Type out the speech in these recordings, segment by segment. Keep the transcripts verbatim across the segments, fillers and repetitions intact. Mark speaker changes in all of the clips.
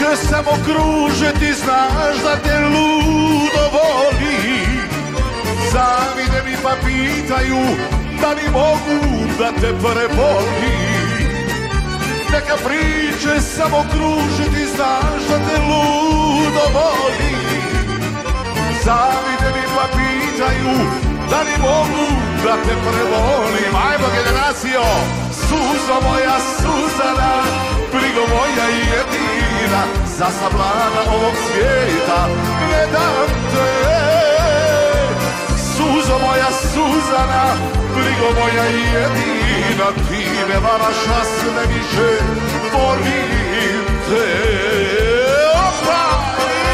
Speaker 1: priče samo kruže, ti znaš da te ludo voli. Zavide mi pa pitaju da li mogu da te preboli. Neka priče samo kruže, ti znaš da te ludo voli. Zavide mi pa pitaju da li mogu da te prevolim. Ajmo generacijo, suzo moja Suzana, brigo moja jedina, za sablana ovog svijeta ne dam te. Suzo moja Suzana, brigo moja jedina, ti me varaš, a sve više volim te. Opa!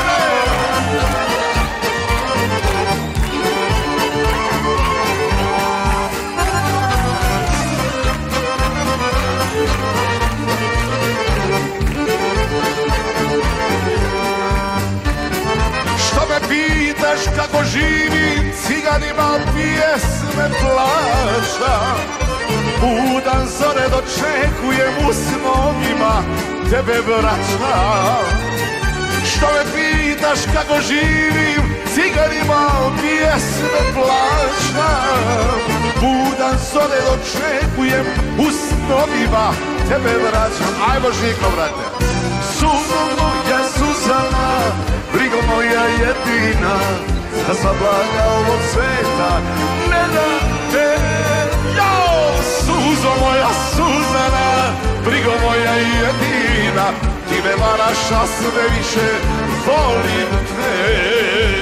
Speaker 1: Pitaš kako živim, ciganima pjesme plaćam. Budan zore dočekujem, u snovima tebe vraćam. Što me pitaš kako živim, ciganima pjesme plaćam. Budan zore dočekujem, u snovima tebe vraćam. Ajmo Žiko, brate. Suzo moja Suzana, brigo moja jedina, za sva blaga ovog sveta ne dam te. Jo, suzo moja Suzana, brigo moja jedina, ti me varaš, a sve više volim te.